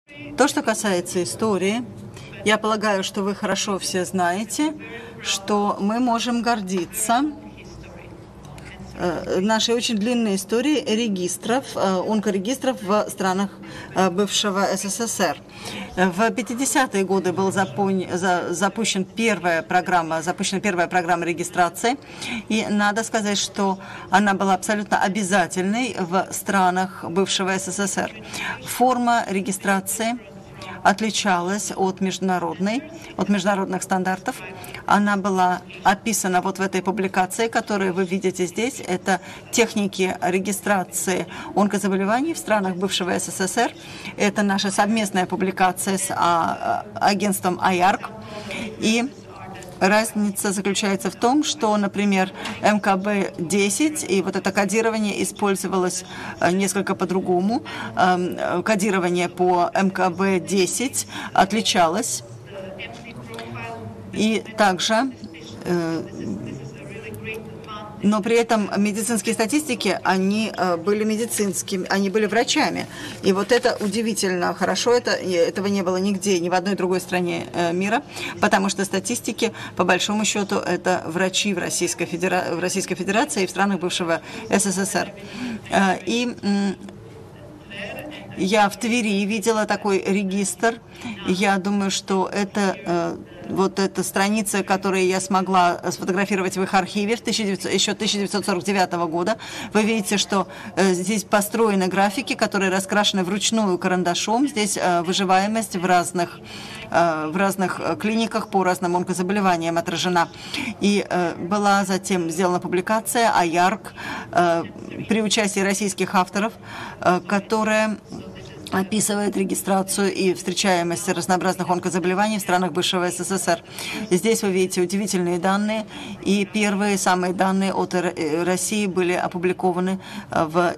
То, что касается истории, я полагаю, что вы хорошо все знаете, что мы можем гордиться нашей очень длинной историей регистров, онкорегистров в странах бывшего СССР. В 50-е годы была запущена первая программа регистрации, и надо сказать, что она была абсолютно обязательной в странах бывшего СССР. Форма регистрации отличалась от международных стандартов. Она была описана вот в этой публикации, которую вы видите здесь. Это техники регистрации онкозаболеваний в странах бывшего СССР. Это наша совместная публикация с агентством IARC. И разница заключается в том, что, например, МКБ-10 и вот это кодирование использовалось несколько по-другому. Кодирование по МКБ-10 отличалось. И также, но при этом медицинские статистики, они были медицинскими, они были врачами. И вот это удивительно хорошо, этого не было нигде, ни в одной другой стране мира, потому что статистики, по большому счету, это врачи в Российской Федерации и в странах бывшего СССР. И я в Твери видела такой регистр. Я думаю, что это вот эта страница, которую я смогла сфотографировать в их архиве еще 1949 года. Вы видите, что здесь построены графики, которые раскрашены вручную карандашом. Здесь выживаемость в разных клиниках по разным онкозаболеваниям отражена. И была затем сделана публикация IARC при участии российских авторов, которая описывает регистрацию и встречаемость разнообразных онкозаболеваний в странах бывшего СССР. Здесь вы видите удивительные данные, и первые самые данные от России были опубликованы в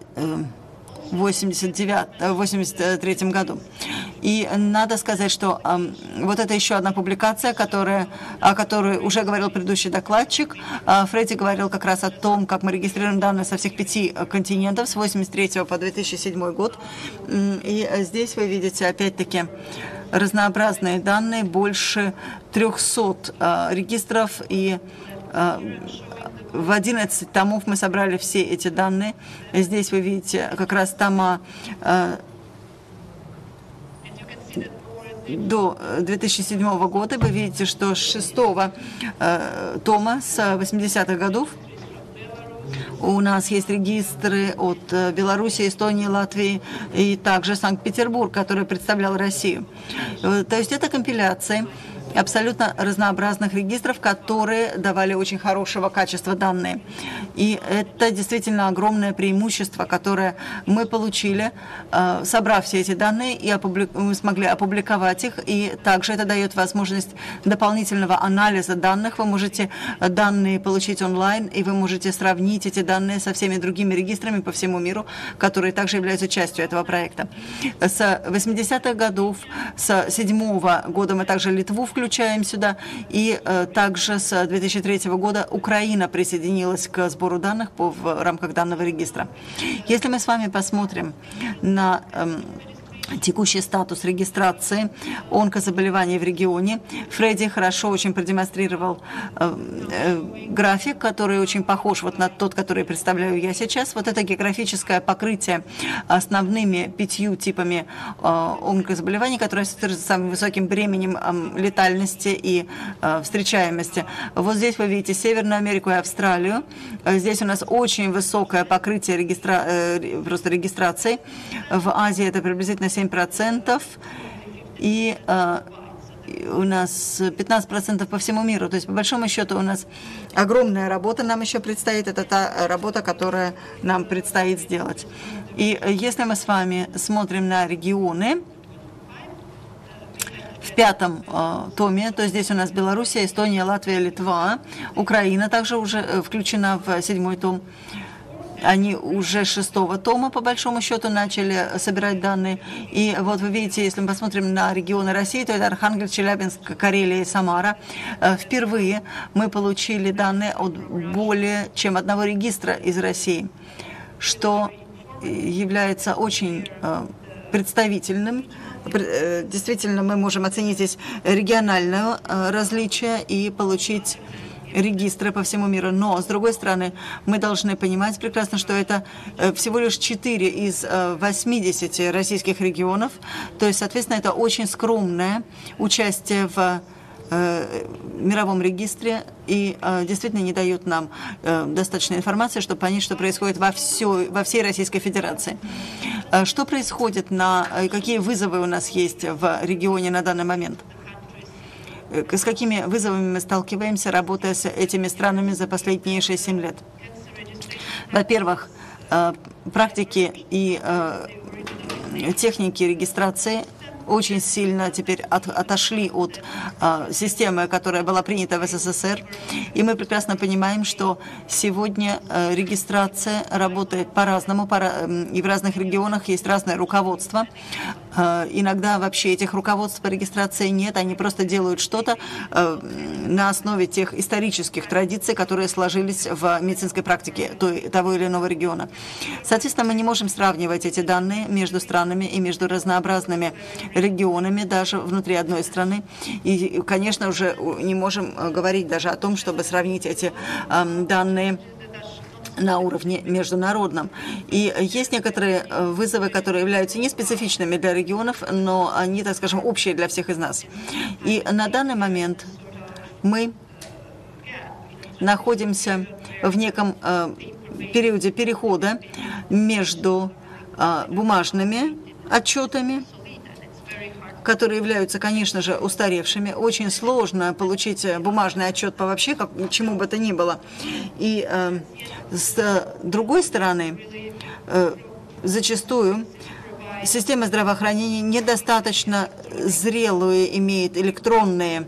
1983 году. И надо сказать, что вот это еще одна публикация, о которой уже говорил предыдущий докладчик. Фредди говорил как раз о том, как мы регистрируем данные со всех 5 континентов с 1983 по 2007 год. И здесь вы видите опять-таки разнообразные данные, больше 300 регистров, и в 11 томов мы собрали все эти данные. Здесь вы видите как раз тома до 2007 года. Вы видите, что с 6-го тома с 80-х годов у нас есть регистры от Беларуси, Эстонии, Латвии и также Санкт-Петербург, который представлял Россию. То есть это компиляции абсолютно разнообразных регистров, которые давали очень хорошего качества данные. И это действительно огромное преимущество, которое мы получили, собрав все эти данные, и мы смогли опубликовать их. И также это дает возможность дополнительного анализа данных. Вы можете данные получить онлайн, и вы можете сравнить эти данные со всеми другими регистрами по всему миру, которые также являются частью этого проекта. С 80-х годов, с 2007 года мы также Литву включаем сюда, и также с 2003 года Украина присоединилась к сбору данных в рамках данного регистра. Если мы с вами посмотрим на текущий статус регистрации онкозаболеваний в регионе, Фредди хорошо очень продемонстрировал график, который очень похож вот на тот, который представляю я сейчас. Вот это географическое покрытие основными 5 типами онкозаболеваний, которые ассоциируются с самым высоким бременем летальности и встречаемости. Вот здесь вы видите Северную Америку и Австралию. Здесь у нас очень высокое покрытие регистрации. В Азии это приблизительно 7%, и у нас 15% по всему миру. То есть, по большому счету, у нас огромная работа нам еще предстоит. Это та работа, которая нам предстоит сделать. И если мы с вами смотрим на регионы, в 5-м томе, то здесь у нас Белоруссия, Эстония, Латвия, Литва, Украина также уже включена в 7-й том. Они уже с 6-го тома, по большому счету, начали собирать данные. И вот вы видите, если мы посмотрим на регионы России, то это Архангельск, Челябинск, Карелия и Самара. Впервые мы получили данные от более чем одного регистра из России, что является очень представительным. Действительно, мы можем оценить здесь региональное различие и получить регистры по всему миру. Но, с другой стороны, мы должны понимать прекрасно, что это всего лишь 4 из 80 российских регионов. То есть, соответственно, это очень скромное участие в мировом регистре и действительно не дают нам достаточной информации, чтобы понять, что происходит во всей Российской Федерации. Что происходит, какие вызовы у нас есть в регионе на данный момент? С какими вызовами мы сталкиваемся, работая с этими странами за последние 6-7 лет? Во-первых, практики и техники регистрации очень сильно теперь отошли от системы, которая была принята в СССР. И мы прекрасно понимаем, что сегодня регистрация работает по-разному, и в разных регионах есть разное руководство. Иногда вообще этих руководств по регистрации нет, они просто делают что-то на основе тех исторических традиций, которые сложились в медицинской практике того или иного региона. Соответственно, мы не можем сравнивать эти данные между странами и между разнообразными регионами, даже внутри одной страны. И, конечно, уже не можем говорить даже о том, чтобы сравнить эти данные на уровне международном. И есть некоторые вызовы, которые являются не специфичными для регионов, но они, так скажем, общие для всех из нас. И на данный момент мы находимся в неком периоде перехода между бумажными отчетами, которые являются, конечно же, устаревшими. Очень сложно получить бумажный отчет по вообще чему бы то ни было. И с другой стороны, зачастую система здравоохранения недостаточно зрелые имеет электронные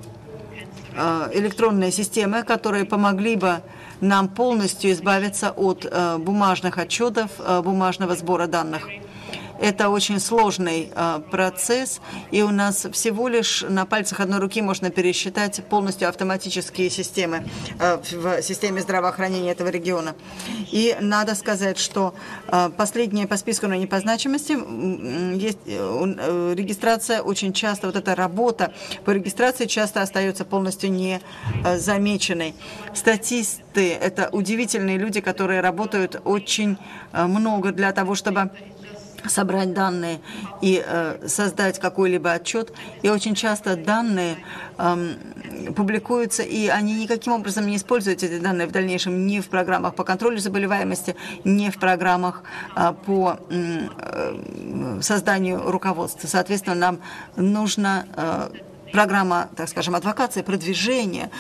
системы, которые помогли бы нам полностью избавиться от бумажных отчетов, бумажного сбора данных. Это очень сложный процесс, и у нас всего лишь на пальцах одной руки можно пересчитать полностью автоматические системы в системе здравоохранения этого региона. И надо сказать, что последнее по списку, но не по значимости, есть регистрация очень часто, вот эта работа по регистрации часто остается полностью незамеченной. Статисты – это удивительные люди, которые работают очень много для того, чтобы собрать данные и создать какой-либо отчет. И очень часто данные публикуются, и они никаким образом не используют эти данные в дальнейшем ни в программах по контролю заболеваемости, ни в программах по созданию руководства. Соответственно, нам нужна программа, так скажем, адвокации, продвижения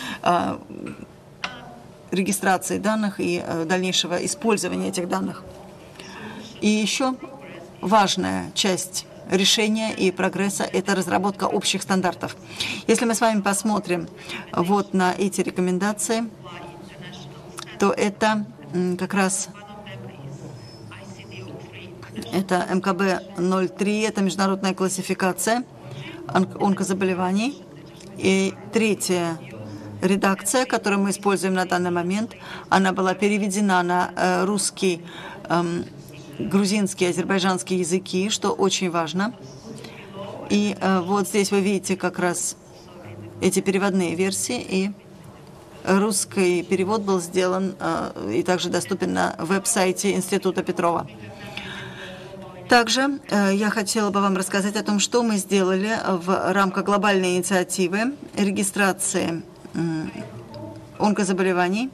регистрации данных и дальнейшего использования этих данных. И еще важная часть решения и прогресса – это разработка общих стандартов. Если мы с вами посмотрим вот на эти рекомендации, то это как раз это МКБ-03, это международная классификация онкозаболеваний. И третья редакция, которую мы используем на данный момент, она была переведена на русский, грузинский, азербайджанский языки, что очень важно. И вот здесь вы видите как раз эти переводные версии, и русский перевод был сделан и также доступен на веб-сайте Института Петрова. Также я хотела бы вам рассказать о том, что мы сделали в рамках глобальной инициативы регистрации онкозаболеваний.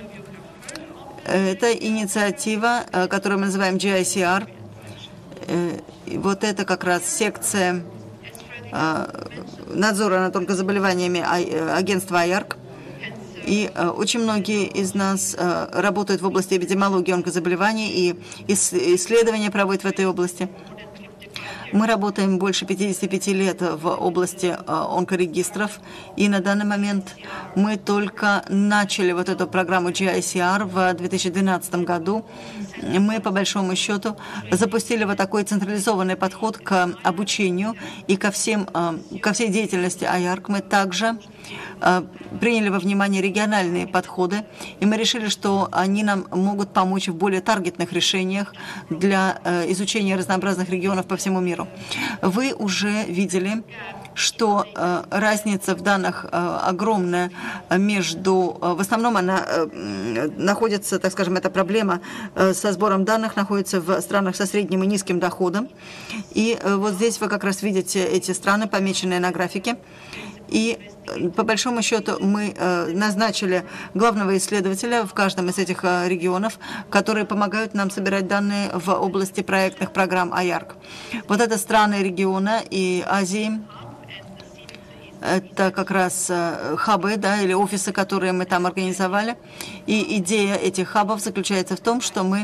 Это инициатива, которую мы называем GICR. Вот это как раз секция надзора над онкозаболеваниями агентства IARC. И очень многие из нас работают в области эпидемиологии онкозаболеваний и исследования проводят в этой области. Мы работаем больше 55 лет в области онкорегистров, и на данный момент мы только начали вот эту программу GICR в 2012 году. Мы, по большому счету, запустили вот такой централизованный подход к обучению и ко всей деятельности IARC. Мы также приняли во внимание региональные подходы, и мы решили, что они нам могут помочь в более таргетных решениях для изучения разнообразных регионов по всему миру. Вы уже видели, что разница в данных огромная между... В основном она находится, так скажем, эта проблема со сбором данных находится в странах со средним и низким доходом. И вот здесь вы как раз видите эти страны, помеченные на графике. И по большому счету мы назначили главного исследователя в каждом из этих регионов, которые помогают нам собирать данные в области проектных программ АЯРК. Вот это страны региона и Азии. Это как раз хабы, да, или офисы, которые мы там организовали. И идея этих хабов заключается в том, что мы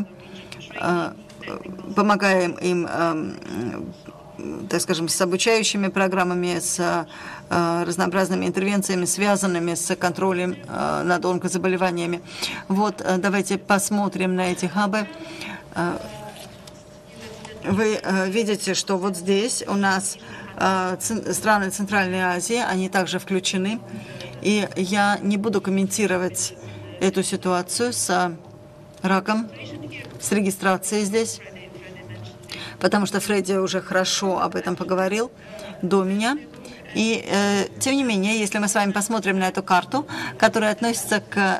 помогаем им, так скажем, с обучающими программами, с разнообразными интервенциями, связанными с контролем над онкозаболеваниями. Вот, давайте посмотрим на эти хабы. Вы видите, что вот здесь у нас страны Центральной Азии, они также включены. И я не буду комментировать эту ситуацию с раком, с регистрацией здесь, потому что Фредди уже хорошо об этом поговорил до меня. И тем не менее, если мы с вами посмотрим на эту карту, которая относится к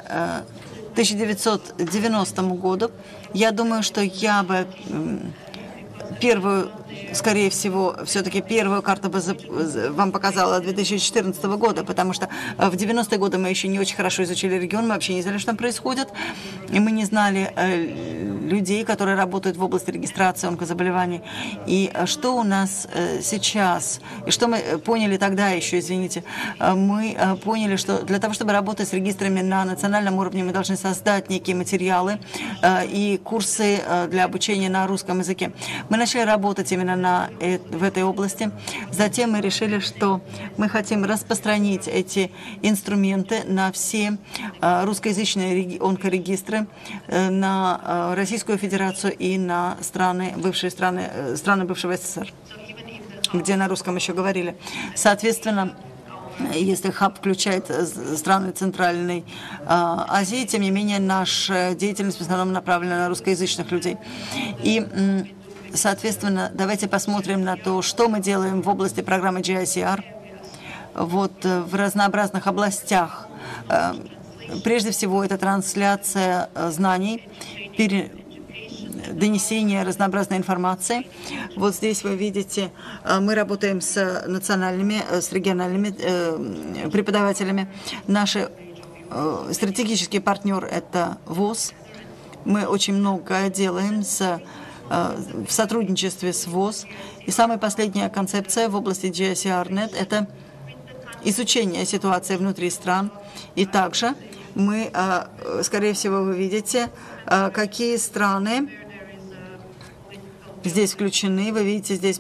1990 году, я думаю, что я бы первую, скорее всего, все-таки первую карту бы вам показала 2014 года, потому что в 90-е годы мы еще не очень хорошо изучили регион, мы вообще не знали, что там происходит, и мы не знали людей, которые работают в области регистрации онкозаболеваний. И что у нас сейчас, и что мы поняли тогда еще, извините, мы поняли, что для того, чтобы работать с регистрами на национальном уровне, мы должны создать некие материалы и курсы для обучения на русском языке. Мы начали работать именно в этой области. Затем мы решили, что мы хотим распространить эти инструменты на все русскоязычные онкорегистры, на Российскую Федерацию и на страны бывшего СССР, где на русском еще говорили. Соответственно, если хаб включает страны Центральной Азии, тем не менее, наша деятельность в основном направлена на русскоязычных людей. И соответственно, давайте посмотрим на то, что мы делаем в области программы GICR, вот в разнообразных областях. Прежде всего, это трансляция знаний, донесение разнообразной информации. Вот здесь вы видите, мы работаем с национальными, с региональными преподавателями. Наш стратегический партнер – это ВОЗ. Мы очень много делаем в сотрудничестве с ВОЗ. И самая последняя концепция в области GICR.net – это изучение ситуации внутри стран. И также мы, скорее всего, вы видите, какие страны здесь включены. Вы видите здесь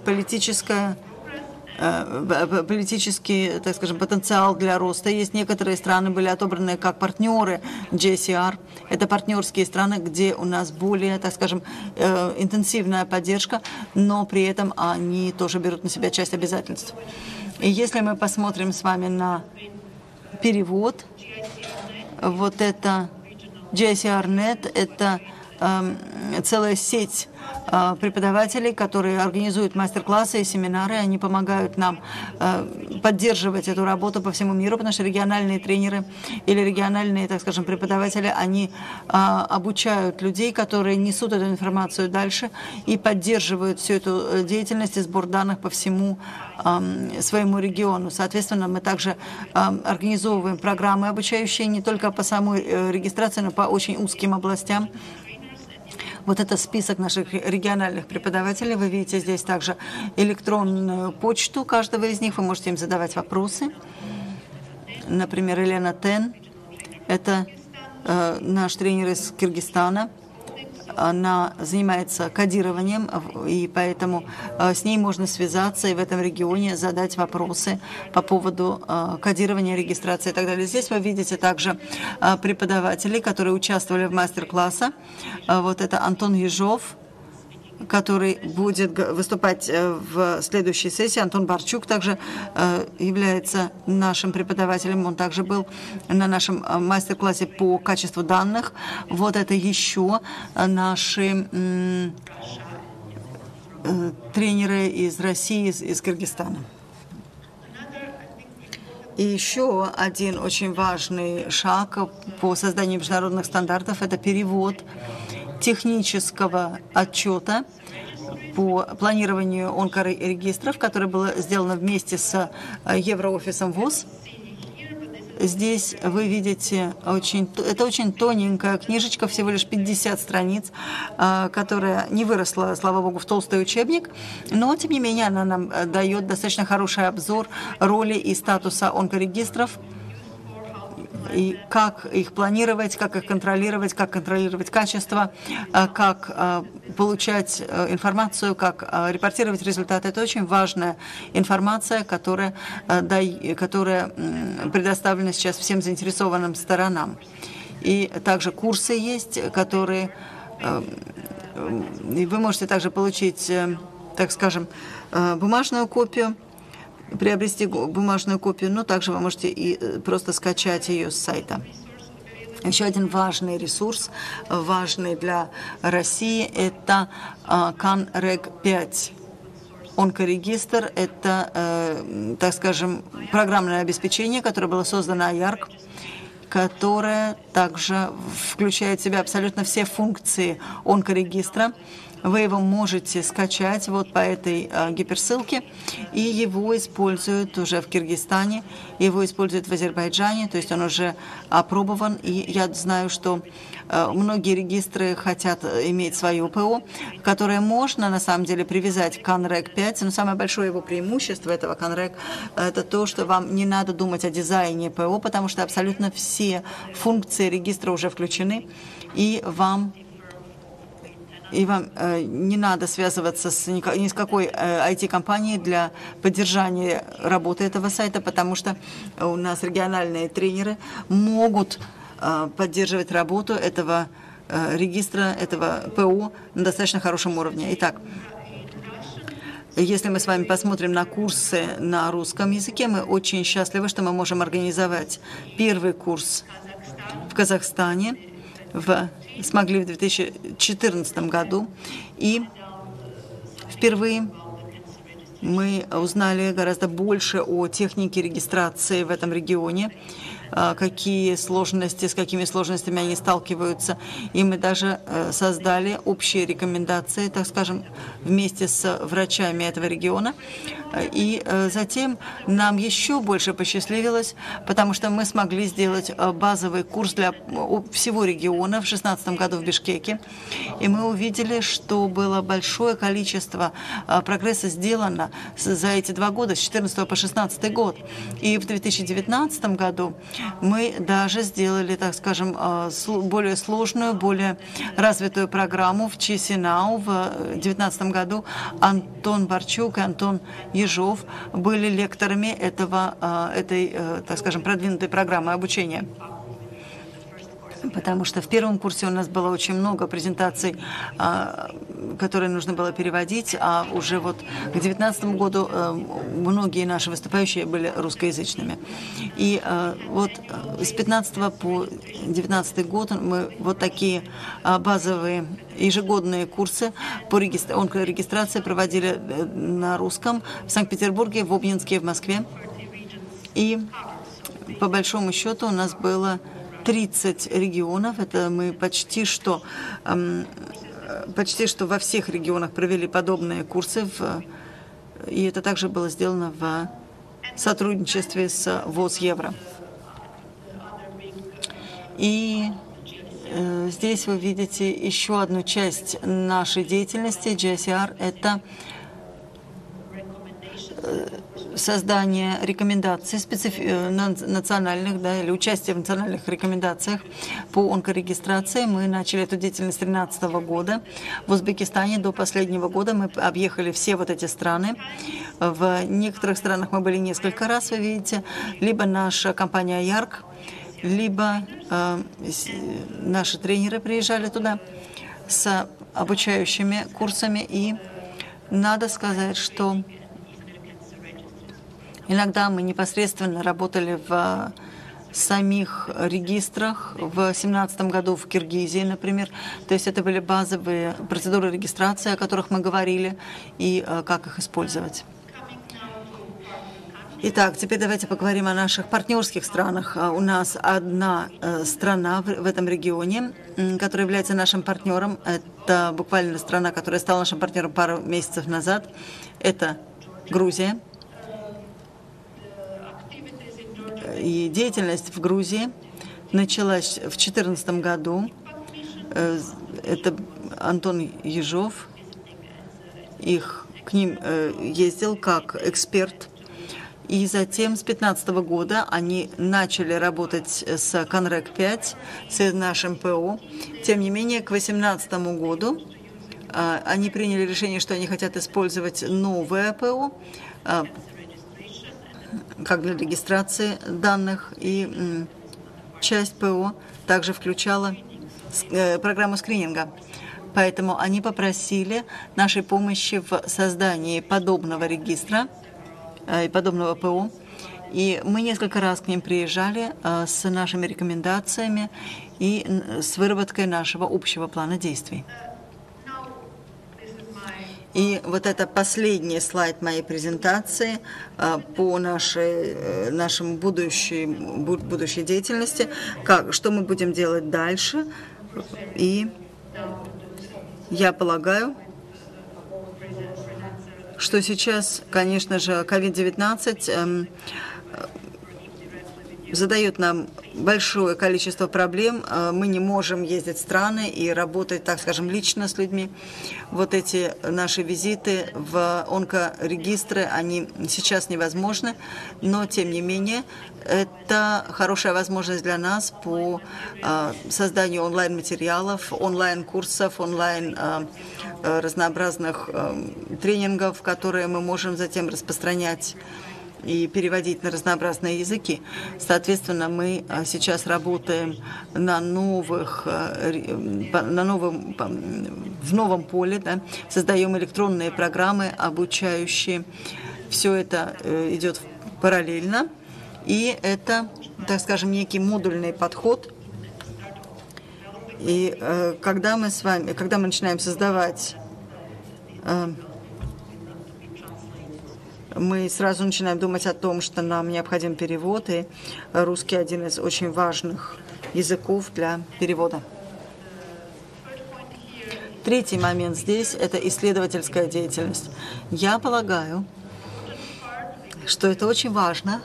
политический, так скажем, потенциал для роста. Есть некоторые страны, были отобраны как партнеры GICR. Это партнерские страны, где у нас более, так скажем, интенсивная поддержка, но при этом они тоже берут на себя часть обязательств. И если мы посмотрим с вами на перевод, вот это GICR.net, это целая сеть преподавателей, которые организуют мастер-классы и семинары. Они помогают нам поддерживать эту работу по всему миру, потому что региональные тренеры или региональные, так скажем, преподаватели, они обучают людей, которые несут эту информацию дальше и поддерживают всю эту деятельность и сбор данных по всему своему региону. Соответственно, мы также организовываем программы обучающие не только по самой регистрации, но по очень узким областям. Вот это список наших региональных преподавателей. Вы видите здесь также электронную почту каждого из них. Вы можете им задавать вопросы. Например, Елена Тен. Это наш тренер из Кыргызстана. Она занимается кодированием, и поэтому с ней можно связаться и в этом регионе задать вопросы по поводу кодирования, регистрации и так далее. Здесь вы видите также преподавателей, которые участвовали в мастер-классе. Вот это Антон Ежов, который будет выступать в следующей сессии. Антон Барчук также является нашим преподавателем. Он также был на нашем мастер-классе по качеству данных. Вот это еще наши тренеры из России, из Кыргызстана. И еще один очень важный шаг по созданию международных стандартов – это перевод технического отчета по планированию онкорегистров, которое было сделано вместе с Евроофисом ВОЗ. Здесь вы видите, это очень тоненькая книжечка, всего лишь 50 страниц, которая не выросла, слава богу, в толстый учебник, но, тем не менее, она нам дает достаточно хороший обзор роли и статуса онкорегистров, и как их планировать, как их контролировать, как контролировать качество, как получать информацию, как репортировать результаты. Это очень важная информация, которая предоставлена сейчас всем заинтересованным сторонам. И также курсы есть, которые вы можете также получить, так скажем, бумажную копию, приобрести бумажную копию, но также вы можете и просто скачать ее с сайта. Еще один важный ресурс, важный для России, это CanReg5. Онкорегистр – это, так скажем, программное обеспечение, которое было создано АЯРК, которое также включает в себя абсолютно все функции онкорегистра. Вы его можете скачать вот по этой гиперссылке, и его используют уже в Киргизстане, его используют в Азербайджане, то есть он уже опробован, и я знаю, что многие регистры хотят иметь свое ПО, которое можно на самом деле привязать к CanReg 5, но самое большое его преимущество этого CanReg – это то, что вам не надо думать о дизайне ПО, потому что абсолютно все функции регистра уже включены, и вам не надо связываться ни с какой IT-компанией для поддержания работы этого сайта, потому что у нас региональные тренеры могут поддерживать работу этого регистра, этого ПО на достаточно хорошем уровне. Итак, если мы с вами посмотрим на курсы на русском языке, мы очень счастливы, что мы можем организовать первый курс в Казахстане, смогли в 2014 году, и впервые мы узнали гораздо больше о технике регистрации в этом регионе, с какими сложностями они сталкиваются. И мы даже создали общие рекомендации, так скажем, вместе с врачами этого региона. И затем нам еще больше посчастливилось, потому что мы смогли сделать базовый курс для всего региона в 2016 году в Бишкеке. И мы увидели, что было большое количество прогресса сделано за эти 2 года, с 2014 по 2016 год. И в 2019 году мы даже сделали, так скажем, более сложную, более развитую программу в Чисинау. В 2019 году Антон Барчук и Антон Ежов были лекторами этой, так скажем, продвинутой программы обучения. Потому что в первом курсе у нас было очень много презентаций, которые нужно было переводить, а уже вот к 2019 году многие наши выступающие были русскоязычными. И вот с 2015 по 2019 год мы вот такие базовые ежегодные курсы по онкорегистрации проводили на русском в Санкт-Петербурге, в Обнинске и в Москве. И по большому счету у нас было 30 регионов. Это мы почти что во всех регионах провели подобные курсы. И это также было сделано в сотрудничестве с ВОЗ Евро. И здесь вы видите еще одну часть нашей деятельности. GSR – это создание рекомендаций национальных, или участие в национальных рекомендациях по онкорегистрации. Мы начали эту деятельность с 2013 года. В Узбекистане до последнего года мы объехали все вот эти страны. В некоторых странах мы были несколько раз, вы видите. Либо наша компания АЯРК, либо наши тренеры приезжали туда с обучающими курсами. И надо сказать, что иногда мы непосредственно работали в самих регистрах. В 2017 году в Киргизии, например. То есть это были базовые процедуры регистрации, о которых мы говорили, и как их использовать. Итак, теперь давайте поговорим о наших партнерских странах. У нас одна страна в этом регионе, которая является нашим партнером. Это буквально страна, которая стала нашим партнером пару месяцев назад. Это Грузия. И деятельность в Грузии началась в 2014 году. Это Антон Ежов. К ним ездил как эксперт. И затем с 2015 года они начали работать с Conrec-5, с нашим ПО. Тем не менее, к 2018 году они приняли решение, что они хотят использовать новое ПО, как для регистрации данных, и часть ПО также включала программу скрининга. Поэтому они попросили нашей помощи в создании подобного регистра и подобного ПО. И мы несколько раз к ним приезжали с нашими рекомендациями и с выработкой нашего общего плана действий. И вот это последний слайд моей презентации по нашей будущей деятельности, что мы будем делать дальше. И я полагаю, что сейчас, конечно же, COVID-19 задает нам большое количество проблем. Мы не можем ездить в страны и работать, так скажем, лично с людьми. Вот эти наши визиты в онкорегистры, они сейчас невозможны, но, тем не менее, это хорошая возможность для нас по созданию онлайн-материалов, онлайн-курсов, разнообразных тренингов, которые мы можем затем распространять и переводить на разнообразные языки. Соответственно, мы сейчас работаем в новом поле, да, создаем электронные программы, обучающие. Все это идет параллельно, и это, так скажем, некий модульный подход. И когда мы начинаем создавать, мы сразу начинаем думать о том, что нам необходим перевод, и русский один из очень важных языков для перевода. Третий момент здесь – это исследовательская деятельность. Я полагаю, что это очень важно,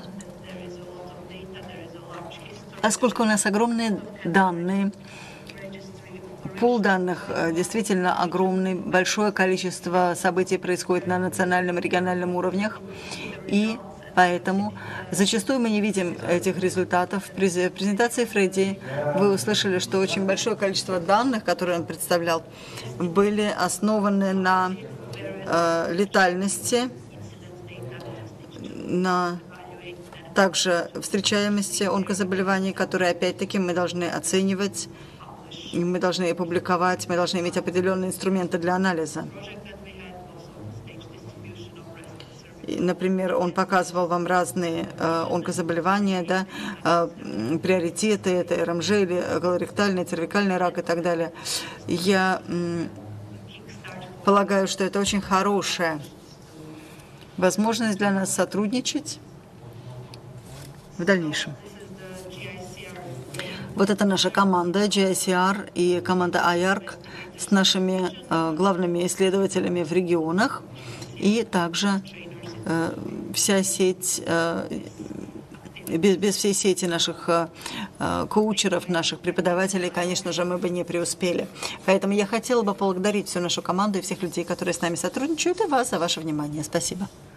поскольку у нас огромные данные, пул данных действительно огромный, большое количество событий происходит на национальном и региональном уровнях, и поэтому зачастую мы не видим этих результатов. В презентации Фредди вы услышали, что очень большое количество данных, которые он представлял, были основаны на летальности, на также встречаемости онкозаболеваний, которые опять-таки мы должны оценивать, и мы должны публиковать, мы должны иметь определенные инструменты для анализа. И, например, он показывал вам разные онкозаболевания, да, приоритеты, это РМЖ, или колоректальный, цервикальный рак и так далее. Я полагаю, что это очень хорошая возможность для нас сотрудничать в дальнейшем. Вот это наша команда GICR и команда IARC с нашими главными исследователями в регионах, и также вся сеть, без всей сети наших коучеров, наших преподавателей, конечно же, мы бы не преуспели. Поэтому я хотела бы поблагодарить всю нашу команду и всех людей, которые с нами сотрудничают, и вас за ваше внимание. Спасибо.